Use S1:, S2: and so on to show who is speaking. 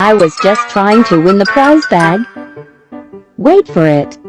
S1: I was just trying to win the prize bag. Wait for it.